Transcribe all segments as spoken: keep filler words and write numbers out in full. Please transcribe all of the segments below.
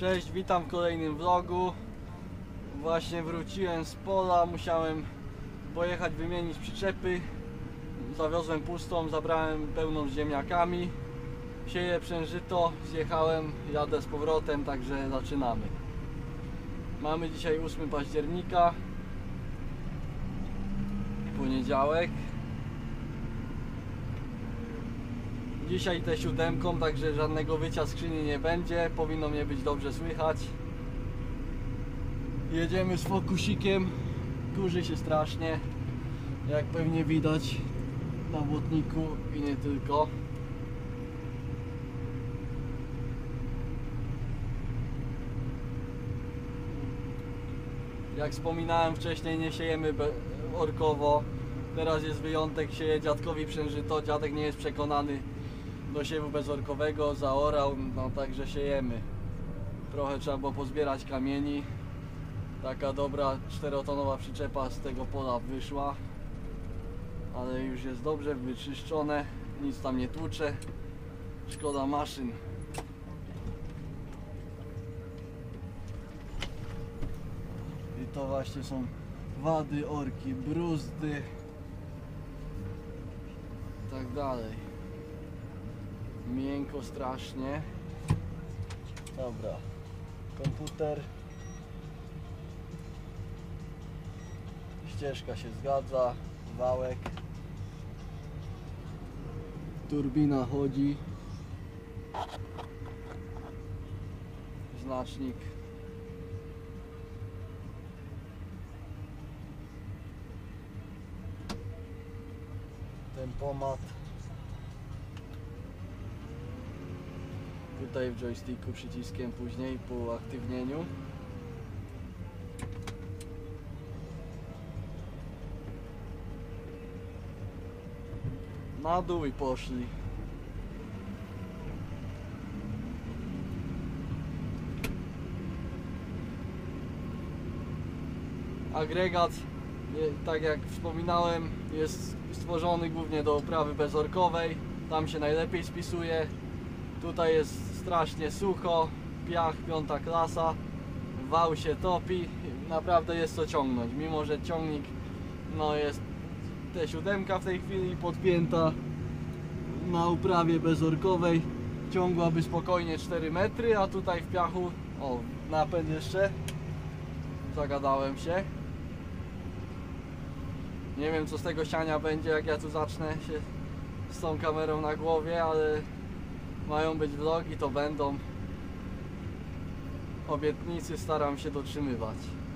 Cześć, witam w kolejnym vlogu. Właśnie wróciłem z pola, musiałem pojechać wymienić przyczepy. Zawiozłem pustą, zabrałem pełną z ziemniakami. Sieję przężyto, zjechałem, jadę z powrotem, także zaczynamy. Mamy dzisiaj ósmego października, poniedziałek. Dzisiaj te siódemką, także żadnego wycia skrzyni nie będzie, powinno mnie być dobrze słychać. Jedziemy z fokusikiem, kurzy się strasznie, jak pewnie widać na błotniku i nie tylko. Jak wspominałem wcześniej, nie siejemy orkowo. Teraz jest wyjątek, sieje dziadkowi przężyto, dziadek nie jest przekonany do siewu bezorkowego, zaorał, no także siejemy. Trochę trzeba było pozbierać kamieni. Taka dobra czterotonowa przyczepa z tego pola wyszła, ale już jest dobrze wyczyszczone, nic tam nie tłucze. Szkoda maszyn. I to właśnie są wady orki, bruzdy i tak dalej. Miękko strasznie. Dobra, komputer, ścieżka się zgadza, wałek, turbina chodzi, znacznik, tempomat. Tutaj w joysticku przyciskiem później po uaktywnieniu. Na dół i poszli. Agregat, tak jak wspominałem, jest stworzony głównie do uprawy bezorkowej. Tam się najlepiej spisuje. Tutaj jest strasznie sucho, piach piąta klasa, wał się topi, naprawdę jest co ciągnąć, mimo że ciągnik no jest T siedem w tej chwili podpięta na uprawie bezorkowej, ciągłaby spokojnie cztery metry, a tutaj w piachu, o, napęd jeszcze, zagadałem się. Nie wiem co z tego siania będzie, jak ja tu zacznę się z tą kamerą na głowie, ale mają być vlogi, to będą. Obietnicy staram się dotrzymywać.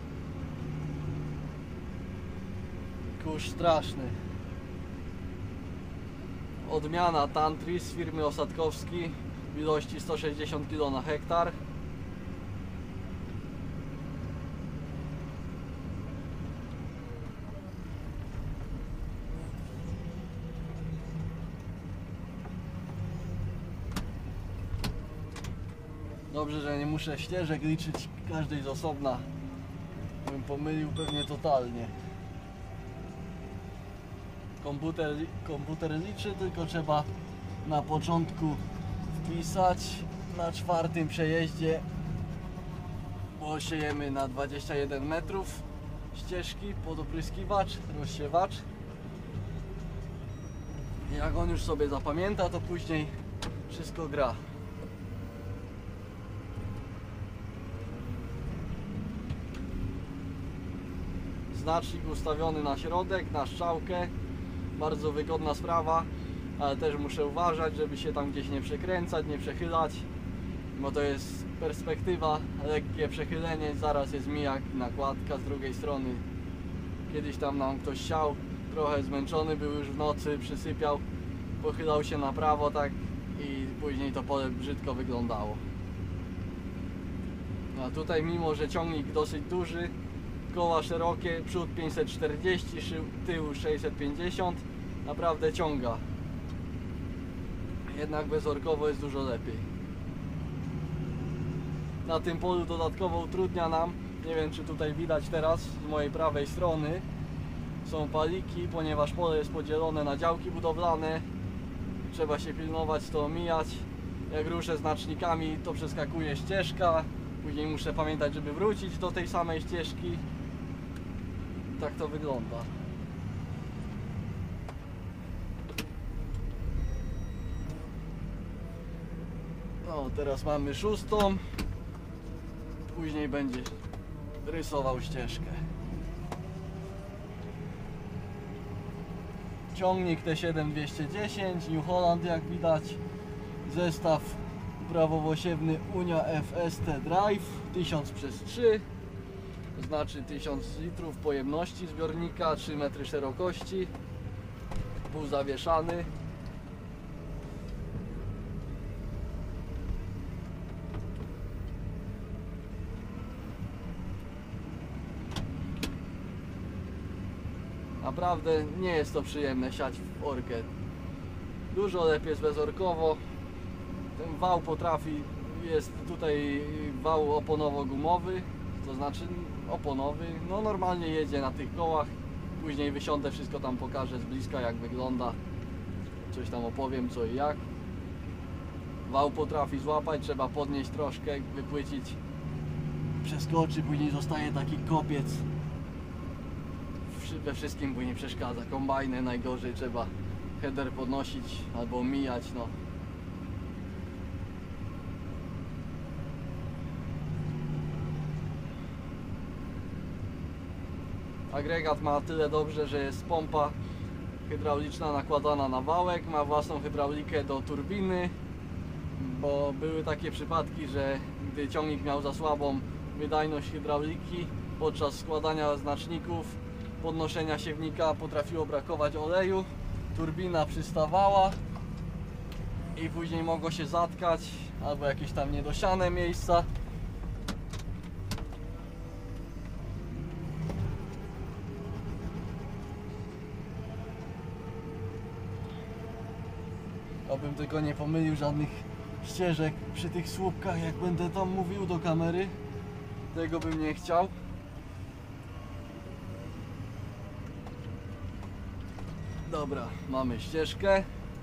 Kurz straszny. Odmiana Tantri z firmy Osadkowski w ilości sto sześćdziesiąt kilo na hektar. Dobrze, że nie muszę ścieżek liczyć każdej z osobna. Bym pomylił pewnie totalnie. Komputer, komputer liczy, tylko trzeba na początku wpisać na czwartym przejeździe, bo siejemy na dwadzieścia jeden metrów ścieżki pod opryskiwacz, rozsiewacz. Jak on już sobie zapamięta, to później wszystko gra. Znacznik ustawiony na środek, na strzałkę, bardzo wygodna sprawa, ale też muszę uważać, żeby się tam gdzieś nie przekręcać, nie przechylać, bo to jest perspektywa, lekkie przechylenie, zaraz jest mijak i nakładka z drugiej strony. Kiedyś tam nam ktoś siał, trochę zmęczony był już w nocy, przysypiał, pochylał się na prawo tak i później to pole brzydko wyglądało. A tutaj, mimo że ciągnik dosyć duży, koła szerokie, przód pięćset czterdzieści, tył sześćset pięćdziesiąt, naprawdę ciąga. Jednak bezorkowo jest dużo lepiej. Na tym polu dodatkowo utrudnia nam, nie wiem czy tutaj widać teraz z mojej prawej strony, są paliki, ponieważ pole jest podzielone na działki budowlane. Trzeba się pilnować, to omijać. Jak ruszę znacznikami, to przeskakuje ścieżka, Później muszę pamiętać, żeby wrócić do tej samej ścieżki. Tak to wygląda. No, teraz mamy szóstą. Później będzie rysował ścieżkę. Ciągnik T siedem dwieście dziesięć, New Holland jak widać. Zestaw prawowosiewny Unia F S T Drive tysiąc przez trzy. To znaczy tysiąc litrów pojemności zbiornika, trzy metry szerokości. Półzawieszany. Naprawdę nie jest to przyjemne siać w orkę. Dużo lepiej jest bezorkowo. Ten wał potrafi, jest tutaj wał oponowo-gumowy, to znaczy oponowy, no normalnie jedzie na tych kołach. Później wysiądę, wszystko tam pokażę z bliska jak wygląda. Coś tam opowiem co i jak. Wał potrafi złapać, trzeba podnieść troszkę, wypłycić. Przeskoczy, później zostaje taki kopiec. We wszystkim później przeszkadza. Kombajny najgorzej, trzeba header podnosić albo mijać, no. Agregat ma tyle dobrze, że jest pompa hydrauliczna nakładana na wałek, ma własną hydraulikę do turbiny, bo były takie przypadki, że gdy ciągnik miał za słabą wydajność hydrauliki, podczas składania znaczników, podnoszenia siewnika potrafiło brakować oleju, turbina przystawała i później mogło się zatkać albo jakieś tam niedosiane miejsca. Obym tylko nie pomylił żadnych ścieżek przy tych słupkach, jak będę tam mówił do kamery. Tego bym nie chciał. Dobra, mamy ścieżkę.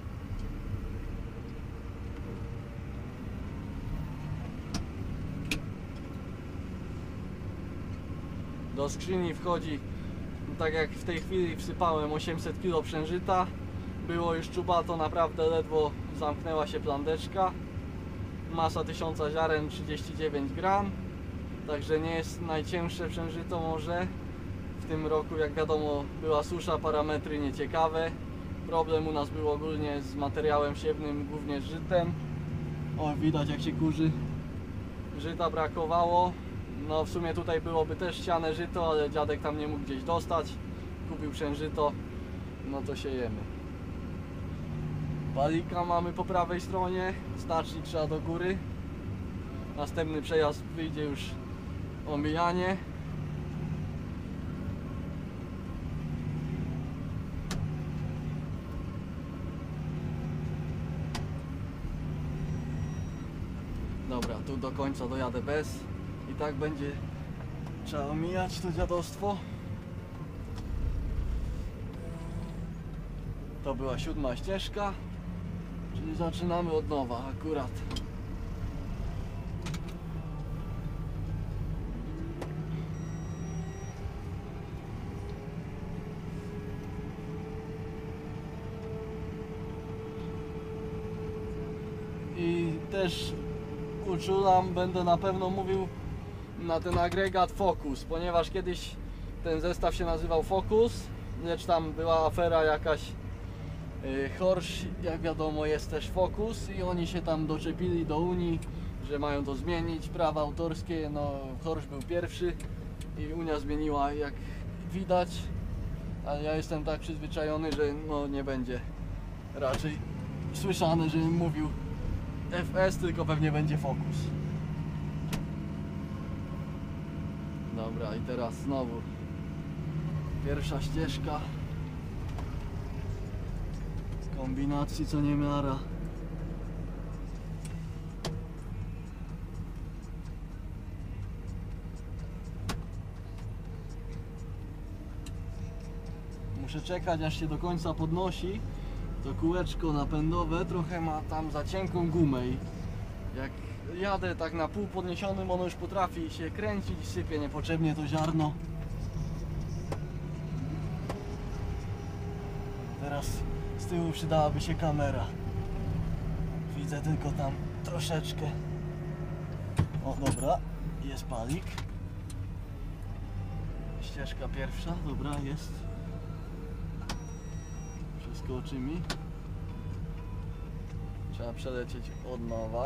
Do skrzyni wchodzi, tak jak w tej chwili wsypałem, osiemset kilo przężyta. Było już czubato, naprawdę ledwo zamknęła się plandeczka. Masa tysiąca ziaren trzydzieści dziewięć gram. Także nie jest najcięższe przężyto może. W tym roku, jak wiadomo, była susza, parametry nieciekawe. Problem u nas był ogólnie z materiałem siewnym, głównie z żytem. O, widać jak się kurzy. Żyta brakowało. No w sumie tutaj byłoby też siane żyto, ale dziadek tam nie mógł gdzieś dostać. Kupił przężyto, no to siejemy. Palika mamy po prawej stronie, znacznik trzeba do góry. Następny przejazd wyjdzie już omijanie. Dobra, tu do końca dojadę bez. I tak będzie trzeba omijać to dziadostwo. To była siódma ścieżka, czyli zaczynamy od nowa akurat. I też uczulam, będę na pewno mówił na ten agregat Focus, ponieważ kiedyś ten zestaw się nazywał Focus, lecz tam była afera jakaś. Horsch, jak wiadomo, jest też Focus i oni się tam doczepili do Unii, że mają to zmienić, prawa autorskie. No Horsch był pierwszy i Unia zmieniła, jak widać, ale ja jestem tak przyzwyczajony, że no nie będzie raczej słyszane, żebym mówił F S, tylko pewnie będzie Focus. Dobra, i teraz znowu pierwsza ścieżka z kombinacji co niemiara. Muszę czekać, aż się do końca podnosi. To kółeczko napędowe trochę ma tam za cienką gumę i jak jadę tak na pół podniesionym, ono już potrafi się kręcić i sypie niepotrzebnie to ziarno. Teraz z tyłu przydałaby się kamera. Widzę tylko tam troszeczkę. O, dobra, jest palik. Ścieżka pierwsza, dobra, jest. Przeskoczy mi. Trzeba przelecieć od nowa.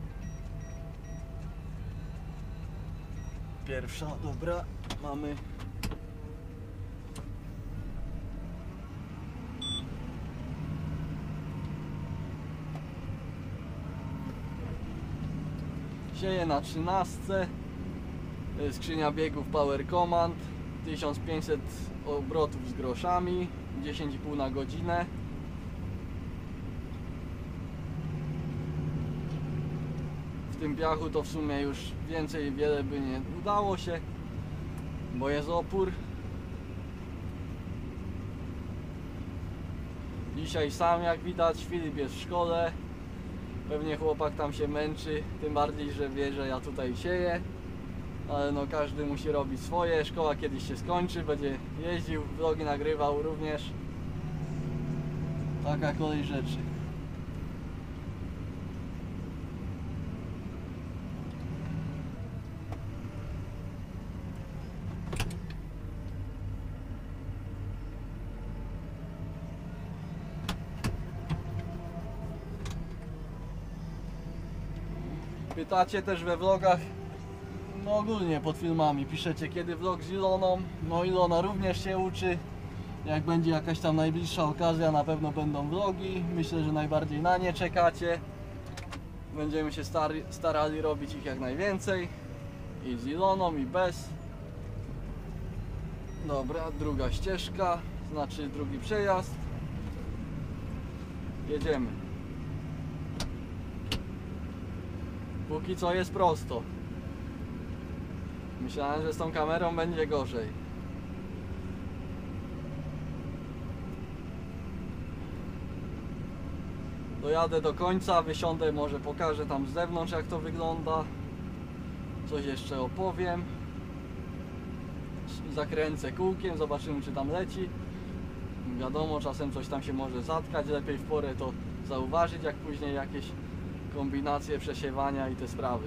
Pierwsza, dobra, mamy. Sieję na trzynastce. Skrzynia biegów Power Command, tysiąc pięćset obrotów z groszami, dziesięć i pół na godzinę. W tym piachu to w sumie już więcej wiele by nie udało się, bo jest opór. Dzisiaj sam, jak widać, Filip jest w szkole. Pewnie chłopak tam się męczy, tym bardziej, że wie, że ja tutaj sieję. Ale no, każdy musi robić swoje. Szkoła kiedyś się skończy, będzie jeździł, vlogi nagrywał również. Taka kolej rzeczy. Pytacie też we vlogach, no ogólnie pod filmami, piszecie kiedy vlog z Iloną. No Ilona również się uczy. Jak będzie jakaś tam najbliższa okazja, na pewno będą vlogi. Myślę, że najbardziej na nie czekacie. Będziemy się stari, starali robić ich jak najwięcej. I z Iloną, i bez. Dobra, druga ścieżka, znaczy drugi przejazd. Jedziemy. Póki co jest prosto. Myślałem, że z tą kamerą będzie gorzej. Dojadę do końca, wysiądę, może pokażę tam z zewnątrz, jak to wygląda. Coś jeszcze opowiem. Zakręcę kółkiem, zobaczymy, czy tam leci. Wiadomo, czasem coś tam się może zatkać, lepiej w porę to zauważyć, jak później jakieś kombinacje przesiewania i te sprawy.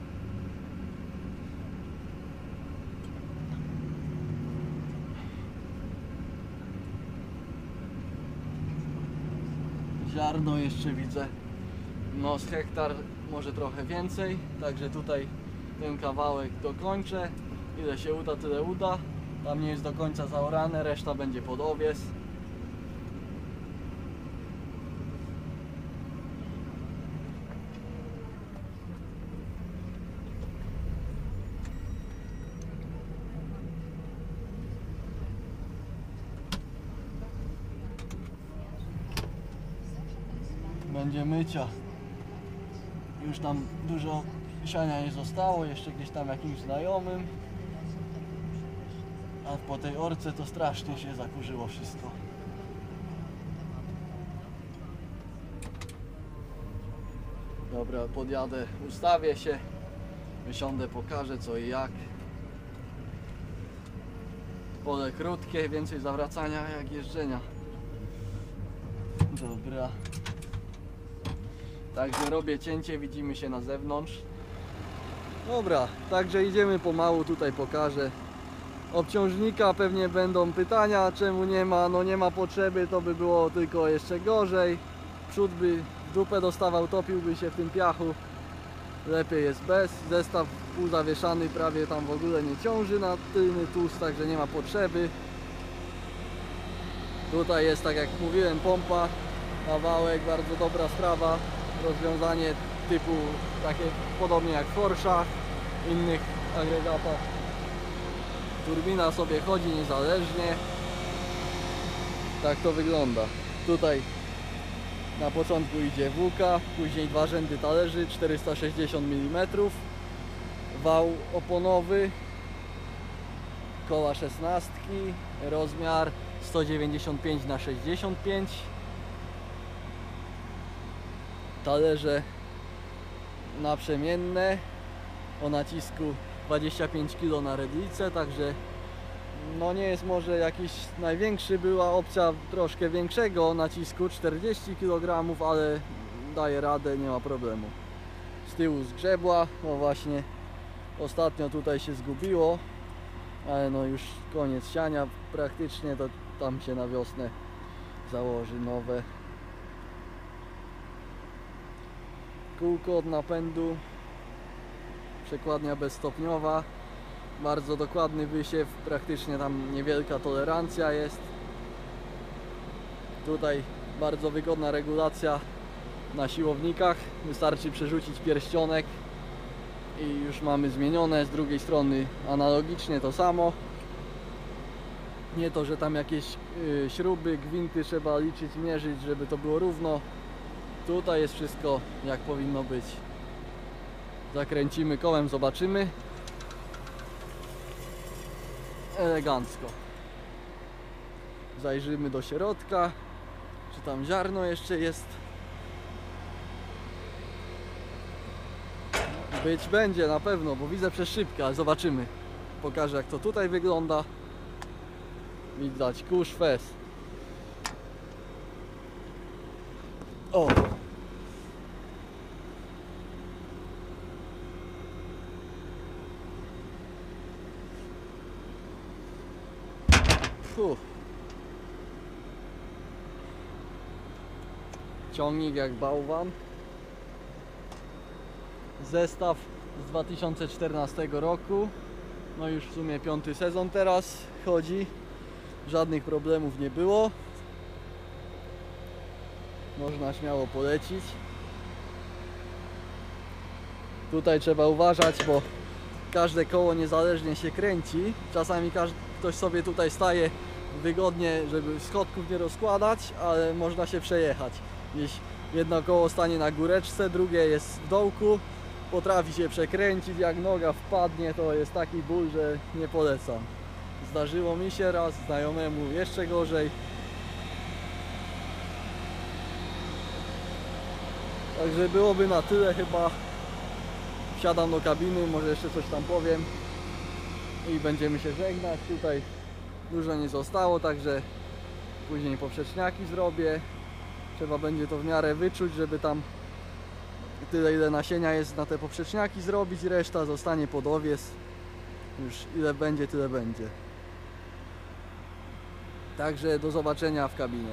Ziarno jeszcze widzę, no z hektar, może trochę więcej, także tutaj ten kawałek dokończę. Ile się uda, tyle uda. Tam nie jest do końca zaorane, reszta będzie pod owies. Będzie mycia. Już tam dużo siania nie zostało, jeszcze gdzieś tam jakimś znajomym. A po tej orce to strasznie się zakurzyło wszystko. Dobra, podjadę, ustawię się, wysiądę, pokażę co i jak. Pole krótkie, więcej zawracania jak jeżdżenia. Dobra. Także robię cięcie, widzimy się na zewnątrz. Dobra, także idziemy pomału, tutaj pokażę. Obciążnika pewnie będą pytania, czemu nie ma, no nie ma potrzeby, to by było tylko jeszcze gorzej. Przód by w dupę dostawał, topiłby się w tym piachu. Lepiej jest bez. Zestaw półzawieszany prawie tam w ogóle nie ciąży na tylny tłus, także nie ma potrzeby. Tutaj jest, tak jak mówiłem, pompa, kawałek, bardzo dobra sprawa. Rozwiązanie typu takie podobnie jak w Porschach, innych agregatach. Turbina sobie chodzi niezależnie. Tak to wygląda. Tutaj na początku idzie W K, później dwa rzędy talerzy czterysta sześćdziesiąt milimetrów, wał oponowy, koła szesnastki, rozmiar sto dziewięćdziesiąt pięć na sześćdziesiąt pięć, talerze naprzemienne o nacisku dwadzieścia pięć kilo na redlicę, także no nie jest może jakiś największy, była opcja troszkę większego nacisku czterdzieści kilogramów, ale daje radę, nie ma problemu. Z tyłu zgrzebła, no właśnie ostatnio tutaj się zgubiło, ale no już koniec siania praktycznie, to tam się na wiosnę założy nowe. Kółko od napędu, przekładnia bezstopniowa, bardzo dokładny wysiew, praktycznie tam niewielka tolerancja jest. Tutaj bardzo wygodna regulacja na siłownikach, wystarczy przerzucić pierścionek i już mamy zmienione. Z drugiej strony analogicznie to samo. Nie to, że tam jakieś y, śruby, gwinty trzeba liczyć, mierzyć, żeby to było równo. Tutaj jest wszystko jak powinno być. Zakręcimy kołem, zobaczymy. Elegancko. Zajrzymy do środka, czy tam ziarno jeszcze jest. Być będzie na pewno, bo widzę przez szybkę, ale zobaczymy. Pokażę, jak to tutaj wygląda. Widać kurz fez. O! Fuh. Ciągnik jak bałwan. Zestaw z dwa tysiące czternastego roku. No już w sumie piąty sezon teraz chodzi. Żadnych problemów nie było. Można śmiało polecić. Tutaj trzeba uważać, bo każde koło niezależnie się kręci. Czasami każdy, ktoś sobie tutaj staje wygodnie, żeby schodków nie rozkładać, ale można się przejechać. Gdzieś jedno koło stanie na góreczce, drugie jest w dołku. Potrafi się przekręcić, jak noga wpadnie, to jest taki ból, że nie polecam. Zdarzyło mi się raz, znajomemu jeszcze gorzej. Także byłoby na tyle chyba. Wsiadam do kabiny, może jeszcze coś tam powiem i będziemy się żegnać. Tutaj dużo nie zostało, także później poprzeczniaki zrobię. Trzeba będzie to w miarę wyczuć, żeby tam tyle, ile nasienia jest na te poprzeczniaki zrobić, reszta zostanie pod owies. Już ile będzie, tyle będzie. Także do zobaczenia w kabinie.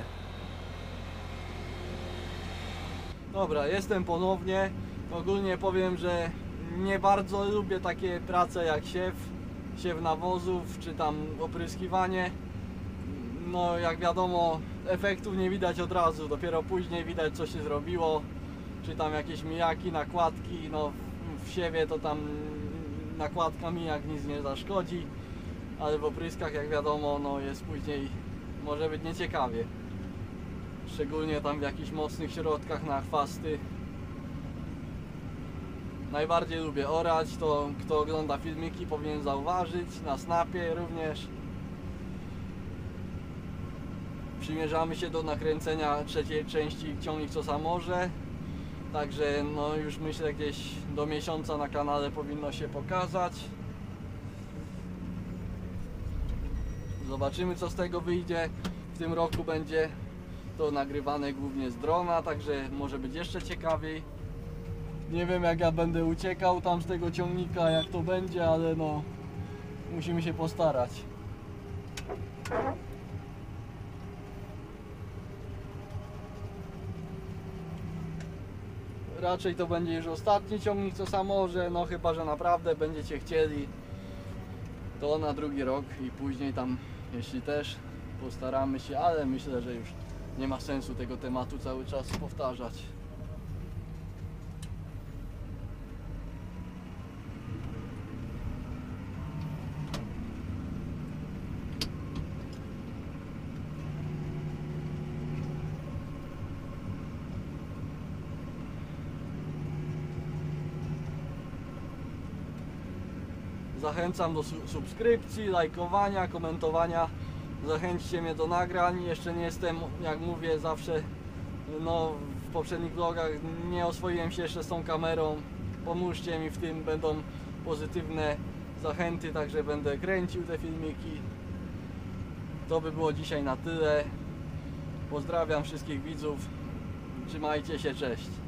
Dobra, jestem ponownie. Ogólnie powiem, że nie bardzo lubię takie prace jak siew, siew nawozów, czy tam opryskiwanie. No jak wiadomo, efektów nie widać od razu, dopiero później widać, co się zrobiło. Czy tam jakieś mijaki, nakładki, no w siewie to tam nakładka mijak nic nie zaszkodzi, ale w opryskach jak wiadomo, no jest później, może być nieciekawie. Szczególnie tam w jakichś mocnych środkach na chwasty. Najbardziej lubię orać, to kto ogląda filmiki powinien zauważyć, na snapie również. Przymierzamy się do nakręcenia trzeciej części Ciągnik co sam może. Także no już myślę gdzieś do miesiąca na kanale powinno się pokazać. Zobaczymy, co z tego wyjdzie. W tym roku będzie to nagrywane głównie z drona, także może być jeszcze ciekawiej. Nie wiem, jak ja będę uciekał tam z tego ciągnika, jak to będzie, ale no musimy się postarać. Raczej to będzie już ostatni ciągnik co sam może, no chyba że naprawdę będziecie chcieli, to na drugi rok i później tam, jeśli też, postaramy się, ale myślę, że już nie ma sensu tego tematu cały czas powtarzać. Zachęcam do subskrypcji, lajkowania, komentowania. Zachęćcie mnie do nagrań. Jeszcze nie jestem, jak mówię zawsze, no w poprzednich vlogach nie oswoiłem się jeszcze z tą kamerą. pomóżcie mi w tym, będą pozytywne zachęty, także będę kręcił te filmiki. To by było dzisiaj na tyle. Pozdrawiam wszystkich widzów. Trzymajcie się, cześć.